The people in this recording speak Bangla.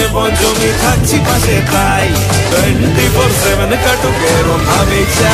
জমি থাকছি পাশে তাই 24/7 কাটুক এরম ভাবে চাই।